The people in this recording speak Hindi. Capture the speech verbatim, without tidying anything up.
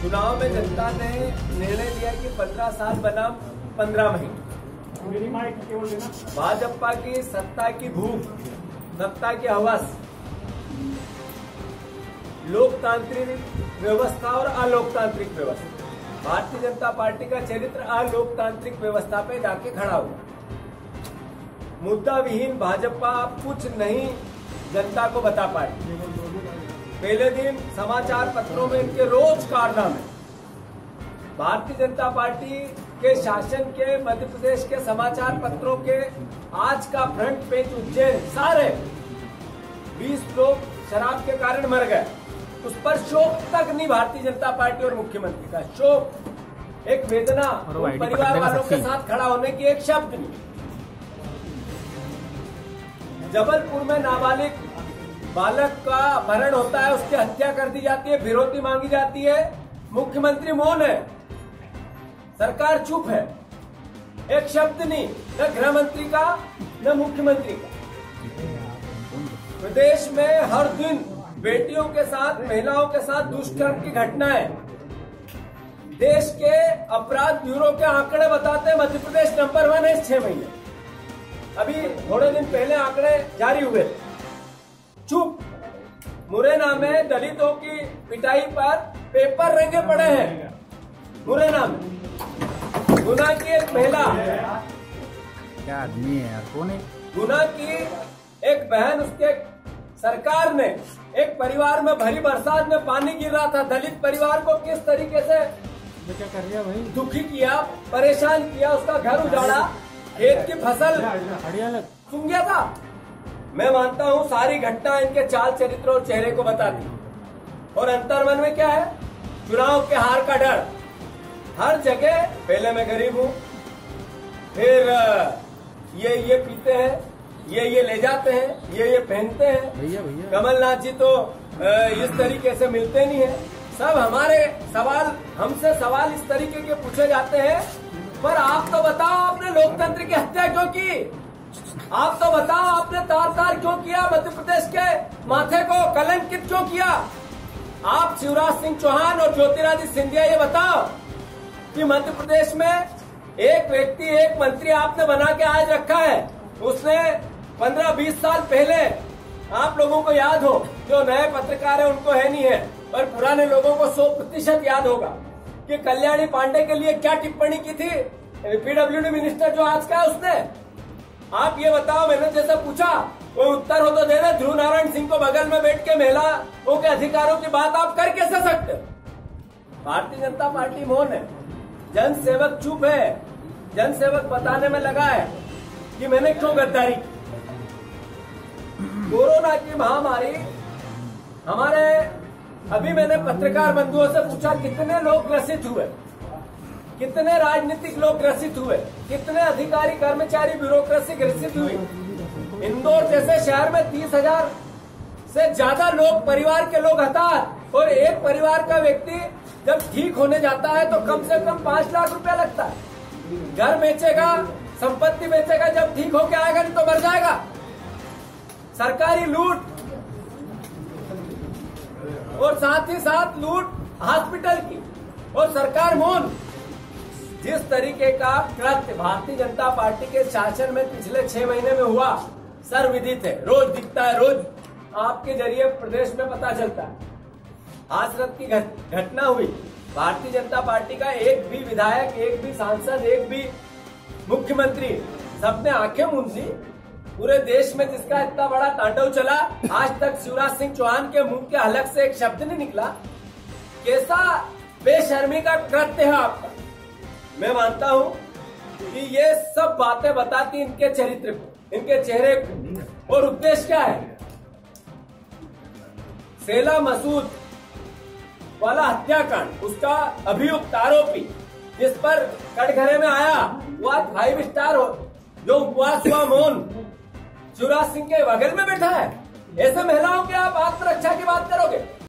चुनाव में जनता ने निर्णय लिया कि पंद्रह साल बनाम पंद्रह महीने। भाजपा की सत्ता की भूख, सत्ता की हवस, लोकतांत्रिक व्यवस्था और अलोकतांत्रिक व्यवस्था। भारतीय जनता पार्टी का चरित्र अलोकतांत्रिक व्यवस्था पे जाके खड़ा हुआ। मुद्दा विहीन भाजपा अब कुछ नहीं जनता को बता पाए। पहले दिन समाचार पत्रों में इनके रोज कारनामे। भारतीय जनता पार्टी के शासन के मध्य प्रदेश के समाचार पत्रों के आज का फ्रंट पेज उज्जैन, सारे बीस लोग शराब के कारण मर गए। उस पर शोक तक नहीं भारतीय जनता पार्टी और मुख्यमंत्री का शोक, एक वेदना, परिवार वालों के साथ खड़ा होने की एक शब्द नहीं। जबलपुर में नाबालिग बालक का अपहरण होता है, उसकी हत्या कर दी जाती है, फिरौती मांगी जाती है, मुख्यमंत्री मौन है, सरकार चुप है, एक शब्द नहीं, न गृह मंत्री का न मुख्यमंत्री का। प्रदेश में हर दिन बेटियों के साथ, महिलाओं के साथ दुष्कर्म की घटनाएं। देश के अपराध ब्यूरो के आंकड़े बताते हैं मध्य प्रदेश नंबर वन है इस छह महीने। अभी थोड़े दिन पहले आंकड़े जारी हुए। चुप। मुरैना में दलितों की पिटाई पर पेपर रंगे पड़े हैं। मुरैना में गुना की एक महिला, क्या आदमी है यार, कौन है? गुना की एक बहन, उसके सरकार ने एक परिवार में भरी बरसात में पानी गिर रहा था, दलित परिवार को किस तरीके से क्या कर रहा भाई, दुखी किया, परेशान किया, उसका घर उजाड़ा, खेत की फसल सूख गया था। मैं मानता हूं सारी घटना इनके चाल चरित्र और चेहरे को बताती। और अंतर्मन में क्या है? चुनाव के हार का डर। हर जगह पहले मैं गरीब हूं, फिर ये ये पीते हैं, ये ये ले जाते हैं, ये ये पहनते हैं। भैया भैया कमलनाथ जी तो इस तरीके से मिलते नहीं है। सब हमारे सवाल, हमसे सवाल इस तरीके के पूछे जाते हैं। पर आप तो बताओ, आपने लोकतंत्र की हत्या क्यों की? आप तो बताओ, आपने तार तार क्यों किया? मध्य प्रदेश के माथे को कलंकित क्यों किया? आप शिवराज सिंह चौहान और ज्योतिरादित्य सिंधिया, ये बताओ कि मध्य प्रदेश में एक व्यक्ति, एक मंत्री आपने बना के आज रखा है। उसने पंद्रह बीस साल पहले, आप लोगों को याद हो, जो नए पत्रकार है उनको है नहीं है, पर पुराने लोगों को सौ प्रतिशत याद होगा कि कल्याणी पांडे के लिए क्या टिप्पणी की थी पीडब्ल्यूडी मिनिस्टर जो आज का है उसने। आप ये बताओ, मैंने जैसे पूछा कोई उत्तर हो तो दे दे। ध्रुव नारायण सिंह को बगल में बैठ के महिलाओं के अधिकारों की बात आप कर कैसे सकते? भारतीय जनता पार्टी मौन है, जन सेवक चुप है, जन सेवक बताने में लगा है कि मैंने क्यों गद्दारी की। कोरोना की महामारी हमारे, अभी मैंने पत्रकार बंधुओं से पूछा कितने लोग ग्रसित हुए, कितने राजनीतिक लोग ग्रसित हुए, कितने अधिकारी कर्मचारी ब्यूरोक्रेसी ग्रसित हुई। इंदौर जैसे शहर में तीस हजार से ज्यादा लोग, परिवार के लोग हताहत। और एक परिवार का व्यक्ति जब ठीक होने जाता है तो कम से कम पांच लाख रुपया लगता है। घर बेचेगा, संपत्ति बेचेगा, जब ठीक होके आएगा नहीं तो मर जाएगा। सरकारी लूट और साथ ही साथ लूट हॉस्पिटल की, और सरकार मौन। जिस तरीके का कृत्य भारतीय जनता पार्टी के शासन में पिछले छह महीने में हुआ, सर्वविदित है, रोज दिखता है, रोज आपके जरिए प्रदेश में पता चलता है। हासरत की घटना हुई। भारतीय जनता पार्टी का एक भी विधायक, एक भी सांसद, एक भी मुख्यमंत्री, सबने आंखें मूंद ली। पूरे देश में जिसका इतना बड़ा तांडव चला, आज तक शिवराज सिंह चौहान के मुंह के हलक से एक शब्द नहीं निकला। कैसा बेशर्मी का कृत्य है आपका। मैं मानता हूं कि ये सब बातें बताती इनके चरित्र को, इनके चेहरे को। और उद्देश्य क्या है? सेला मसूद वाला हत्याकांड, उसका अभियुक्त आरोपी जिस पर कटघरे में आया, वो आज फाइव स्टार हो, जो उपवास हुआ, मौन, शिवराज सिंह के बगल में बैठा है। ऐसे महिलाओं की आप आत्मरक्षा की बात करोगे?